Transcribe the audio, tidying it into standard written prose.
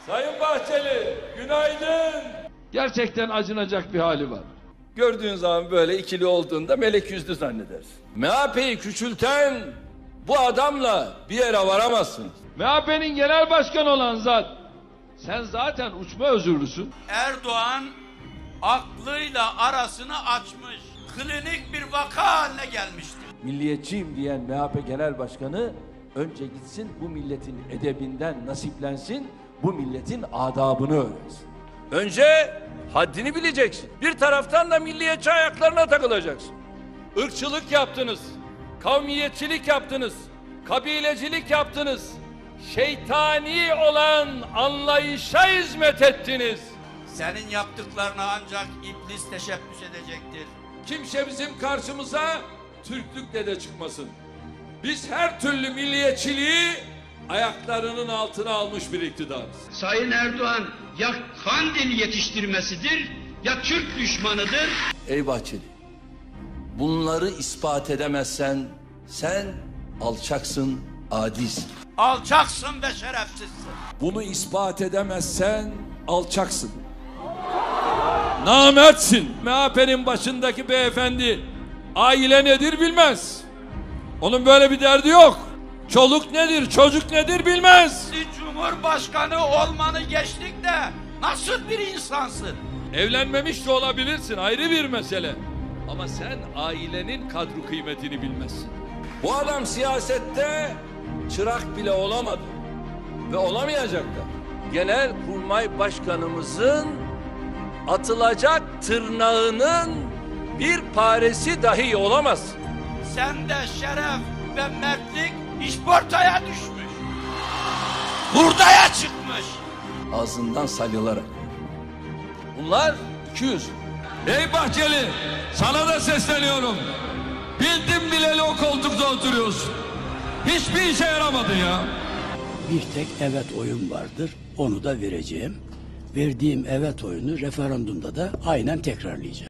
Sayın Bahçeli, günaydın. Gerçekten acınacak bir hali var. Gördüğün zaman böyle ikili olduğunda melek yüzlü zannedersin. MHP'yi küçülten bu adamla bir yere varamazsınız. MHP'nin genel başkanı olan zat, sen zaten uçma özürlüsün. Erdoğan aklıyla arasını açmış, klinik bir vaka haline gelmiştir. Milliyetçiyim diyen MHP Genel Başkanı önce gitsin bu milletin edebinden nasiplensin, bu milletin adabını öğrensin. Önce haddini bileceksin. Bir taraftan da milliyetçi ayaklarına takılacaksın. Irkçılık yaptınız, kavmiyetçilik yaptınız, kabilecilik yaptınız. Şeytani olan anlayışa hizmet ettiniz. Senin yaptıklarına ancak iblis teşebbüs edecektir. Kimse bizim karşımıza Türklükle de çıkmasın. Biz her türlü milliyetçiliği ayaklarının altına almış bir iktidarız. Sayın Erdoğan ya Kandil yetiştirmesidir ya Türk düşmanıdır. Ey Bahçeli, bunları ispat edemezsen sen alçaksın, adisin. Alçaksın ve şerefsizsin. Bunu ispat edemezsen alçaksın. Namertsin. MHP'nin başındaki beyefendi aile nedir bilmez. Onun böyle bir derdi yok. Çoluk nedir, çocuk nedir bilmez. Cumhurbaşkanı olmanı geçtik de nasıl bir insansın? Evlenmemiş de olabilirsin, ayrı bir mesele. Ama sen ailenin kadro kıymetini bilmezsin. Bu adam siyasette çırak bile olamadı. Ve olamayacak da. Genelkurmay Başkanımızın atılacak tırnağının bir paresi dahi olamaz. Sende şeref ve mertlik işportaya düşmüş. Hurdaya çıkmış. Ağzından salyalarak. Bunlar 200. Ey Bahçeli, sana da sesleniyorum. Bildim bileli o koltukta oturuyorsun. Hiçbir işe yaramadın ya. Bir tek evet oyun vardır. Onu da vereceğim. Verdiğim evet oyunu referandumda da aynen tekrarlayacağım.